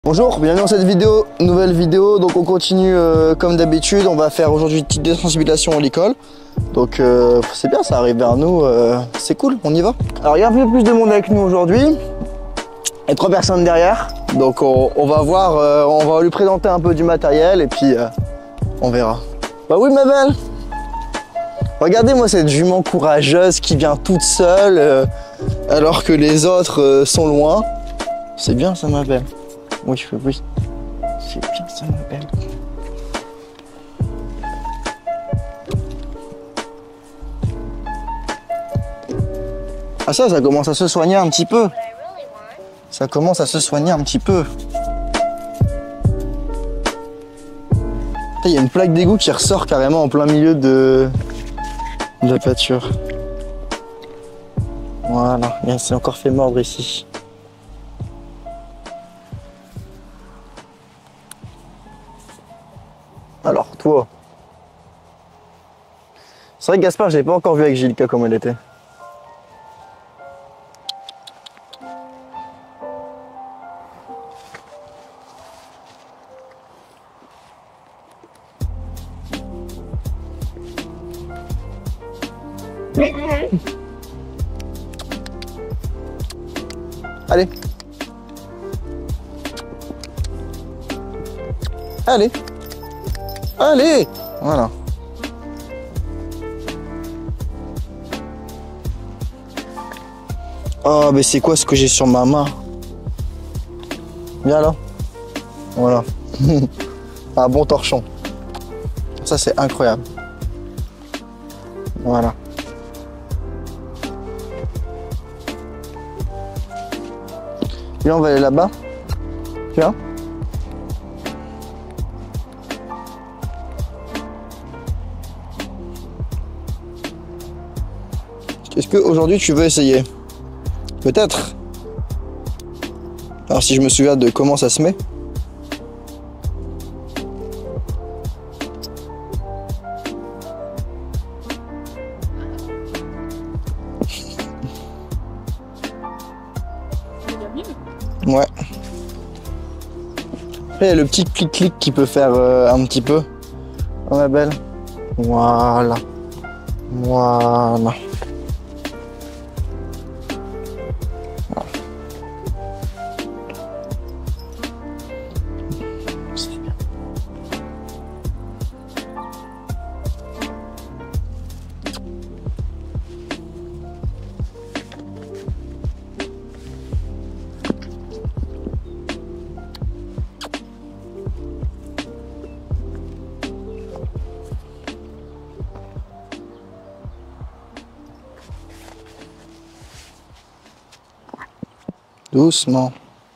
Bonjour, bienvenue dans cette vidéo, nouvelle vidéo. Donc on continue comme d'habitude, on va faire aujourd'hui une petite désensibilisation à l'école. Donc c'est bien, ça arrive vers nous, c'est cool, on y va. Alors il y a un peu plus de monde avec nous aujourd'hui et 3 personnes derrière. Donc on va voir, on va lui présenter un peu du matériel et puis on verra. Bah oui ma belle. Regardez-moi cette jument courageuse qui vient toute seule alors que les autres sont loin. C'est bien ça ma belle. Oui, oui. C'est bien ça, ma belle. Ah ça commence à se soigner un petit peu. Ça commence à se soigner un petit peu. Il y a une plaque d'égout qui ressort carrément en plein milieu de la pâture. Voilà, il s'est encore fait mordre ici. Alors, toi. C'est vrai que Gaspard, je l'ai pas encore vu avec Gilka comme elle était. Allez. Allez. Allez! Voilà. Oh, mais c'est quoi ce que j'ai sur ma main? Viens là. Voilà. Un bon torchon. Ça, c'est incroyable. Voilà. Viens, on va aller là-bas. Viens. Est-ce qu'aujourd'hui tu veux essayer? Peut-être. Alors si je me souviens de comment ça se met. Ouais. Après il y a le petit clic-clic qui peut faire un petit peu. Oh ma belle. Voilà. Voilà. Doucement.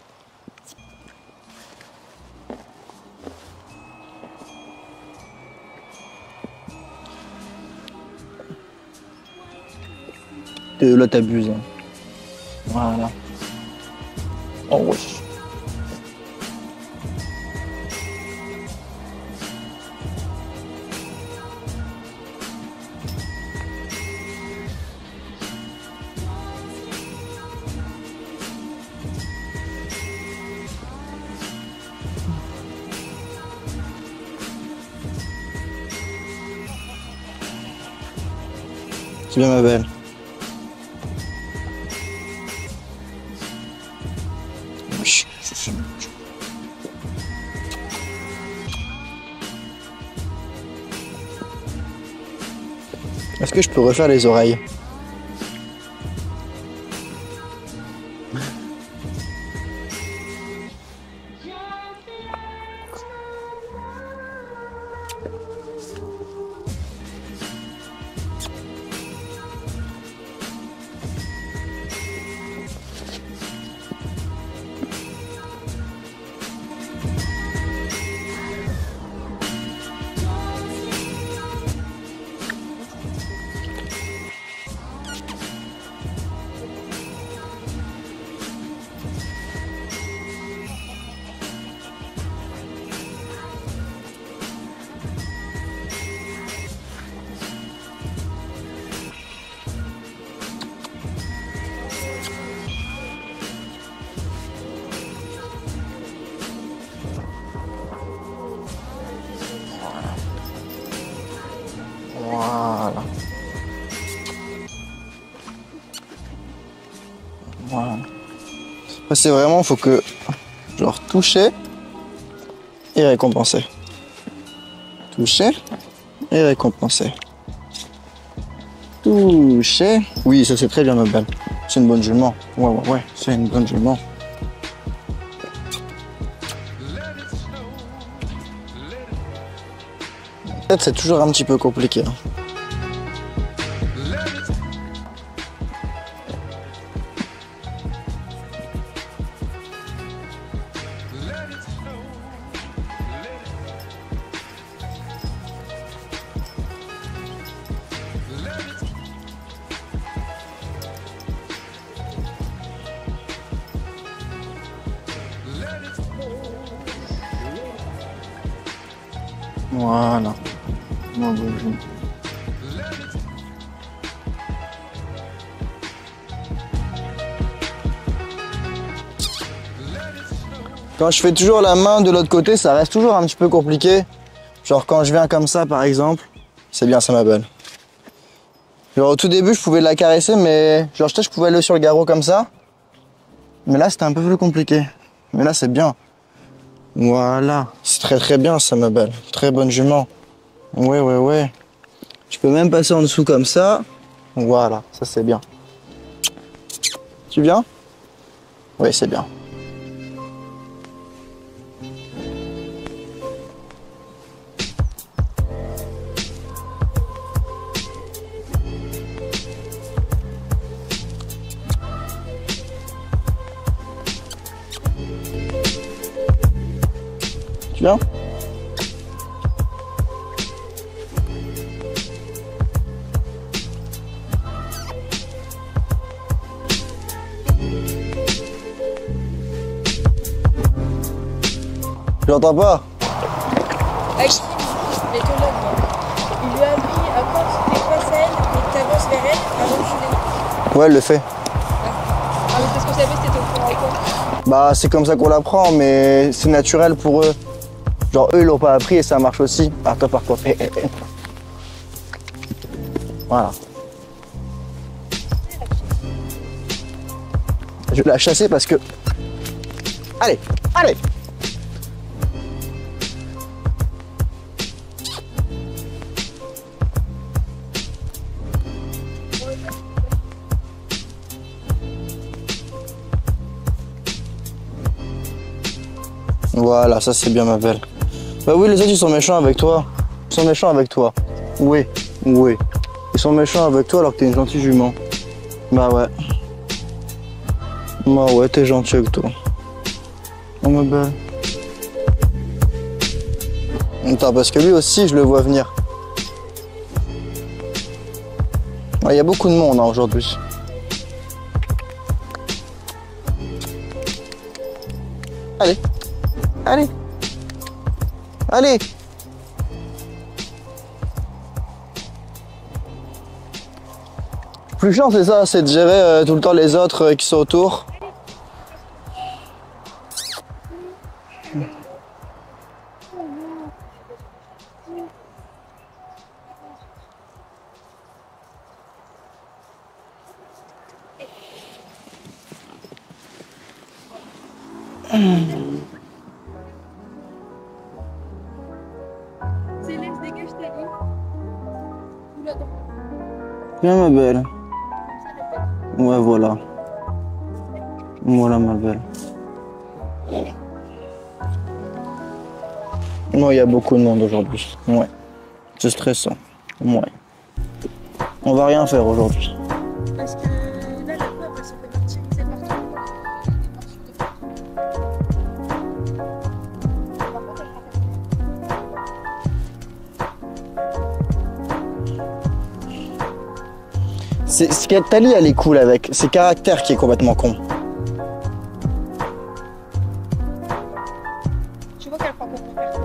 Là t'abuses. Hein. Voilà. Oh oui. C'est bien ma belle. Est-ce que je peux refaire les oreilles? Après, c'est vraiment, faut que, genre, toucher et récompenser. Toucher et récompenser. Toucher. Oui, ça c'est très bien, ma belle. C'est une bonne jument. Ouais, c'est une bonne jument. Peut-être c'est toujours un petit peu compliqué. Hein. Voilà. Quand je fais toujours la main de l'autre côté, ça reste toujours un petit peu compliqué. Genre quand je viens comme ça par exemple, c'est bien, ça ma belle. Genre au tout début, je pouvais la caresser, mais genre je pouvais aller sur le garrot comme ça. Mais là, c'était un peu plus compliqué. Mais là, c'est bien. Voilà, c'est très très bien ça ma belle. Très bonne jument. Ouais. Je peux même passer en dessous comme ça. Voilà, ça c'est bien. Tu viens? Oui, c'est bien. Tu viens? J'entends pas. Hakim, l'éthologue, il lui a appris à quand tu dépasses elle et que tu avances vers elle avant de reculer. Ouais, elle le fait. Ah, mais parce que ça fait, c'était au courant quoi. Bah, c'est comme ça qu'on l'apprend, mais c'est naturel pour eux. Genre, eux, ils l'ont pas appris et ça marche aussi. Par quoi. Voilà. Je vais la chasser parce que... Allez. Voilà, ça c'est bien ma belle. Bah oui, les autres ils sont méchants avec toi. Ils sont méchants avec toi. Oui. Ils sont méchants avec toi alors que t'es une gentille jument. Bah ouais, t'es gentil avec toi. Oh ma belle. Attends, parce que lui aussi je le vois venir. Il y a beaucoup de monde hein, aujourd'hui. Allez. Plus chiant c'est ça, c'est de gérer tout le temps les autres qui sont autour. Céleste, dégage ta ligne. Ou là-dedans. Viens ma belle. Ouais, voilà. Voilà ma belle. Non, il y a beaucoup de monde aujourd'hui. Ouais. C'est stressant. Ouais. On va rien faire aujourd'hui. Parce que là, la peur, elle se fait martyriser partout. C'est ce qu'elle Tali, elle est cool avec. C'est caractère qui est complètement con. Tu vois qu'elle prend pour mon père.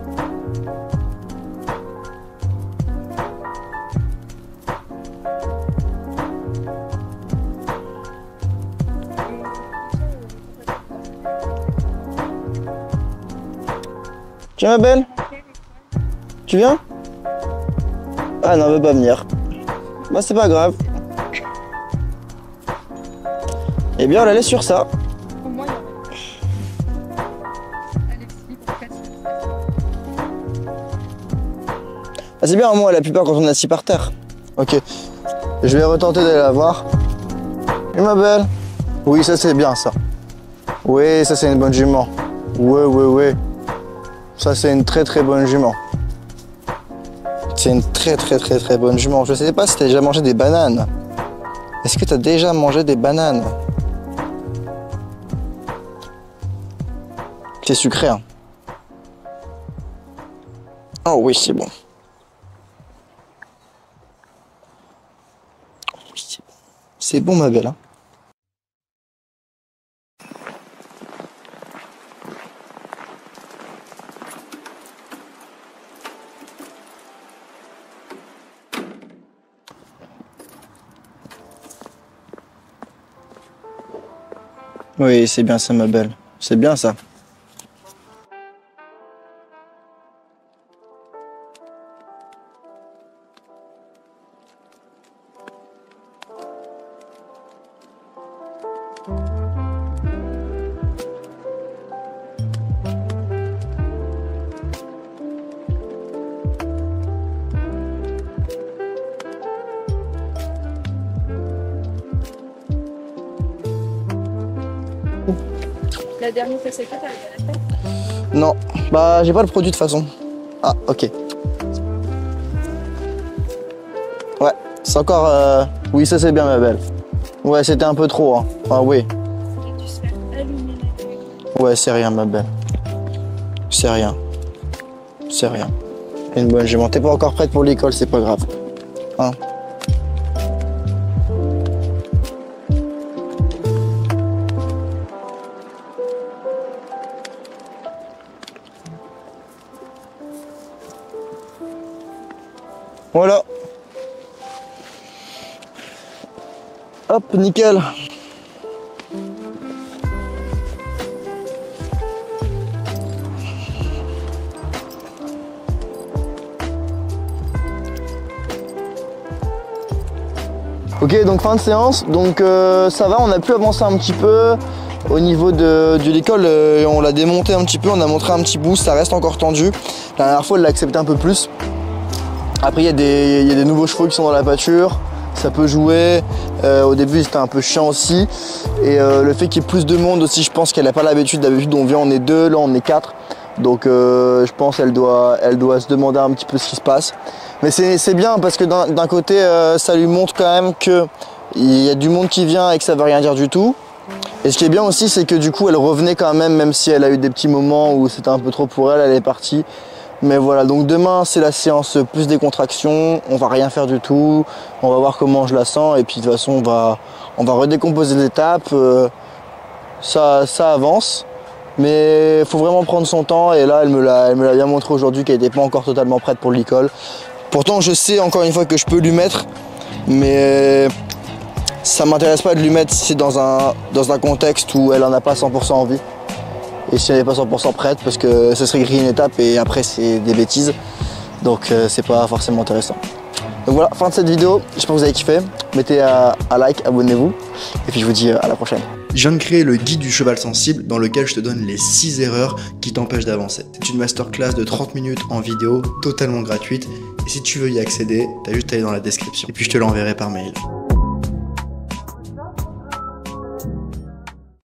Tu viens ma belle? Tu viens? Ah non, elle veut pas venir. Bah c'est pas grave. Eh bien, on la laisse sur ça. Ah, c'est bien, moi, elle a plus peur quand on est assis par terre. Ok. Je vais retenter d'aller la voir. Et ma belle. Oui, ça c'est bien ça. Oui, ça c'est une bonne jument. Ouais. Ça c'est une très bonne jument. C'est une très bonne jument. Je sais pas si t'as déjà mangé des bananes. Est-ce que t'as déjà mangé des bananes? C'est sucré, hein. Oh oui, c'est bon. C'est bon, ma belle, hein. Oui, c'est bien ça, ma belle. C'est bien ça. La dernière fois, c'est quoi, t'as la fait? Non, bah j'ai pas le produit de toute façon. Ah, ok. Ouais, c'est encore... Oui, ça c'est bien, ma belle. Ouais, c'était un peu trop, hein. Ah oui. Il a dû se faire allumer la gueule. Ouais, c'est rien, ma belle. C'est rien. C'est rien. Une bonne jument. T'es pas encore prête pour l'école, c'est pas grave. Hein? Voilà. Hop, nickel. Ok, donc fin de séance. Donc ça va, on a pu avancer un petit peu. Au niveau de l'école, on l'a démonté un petit peu, on a montré un petit bout, ça reste encore tendu. La dernière fois, elle l'a accepté un peu plus. Après, il y a des nouveaux chevaux qui sont dans la pâture, ça peut jouer. Au début, c'était un peu chiant aussi. Et le fait qu'il y ait plus de monde aussi, je pense qu'elle n'a pas l'habitude. D'habitude, on vient, on est 2, là, on est 4. Donc, je pense qu'elle doit se demander un petit peu ce qui se passe. Mais c'est bien parce que d'un côté, ça lui montre quand même qu'il y a du monde qui vient et que ça ne veut rien dire du tout. Et ce qui est bien aussi, c'est que du coup, elle revenait quand même si elle a eu des petits moments où c'était un peu trop pour elle, elle est partie. Mais voilà, donc demain c'est la séance plus décontraction, on va rien faire du tout, on va voir comment je la sens et puis de toute façon on va redécomposer les étapes, ça avance, mais il faut vraiment prendre son temps et là elle me l'a bien montré aujourd'hui qu'elle n'était pas encore totalement prête pour l'école. Pourtant je sais encore une fois que je peux lui mettre, mais ça m'intéresse pas de lui mettre si c'est dans un contexte où elle en a pas 100% envie. Et si elle n'est pas 100% prête, parce que ce serait griller une étape et après c'est des bêtises. Donc c'est pas forcément intéressant. Donc voilà, fin de cette vidéo. J'espère que vous avez kiffé. Mettez un like, abonnez-vous. Et puis je vous dis à la prochaine. Je viens de créer le guide du cheval sensible dans lequel je te donne les 6 erreurs qui t'empêchent d'avancer. C'est une masterclass de 30 minutes en vidéo, totalement gratuite. Et si tu veux y accéder, t'as juste à aller dans la description. Et puis je te l'enverrai par mail.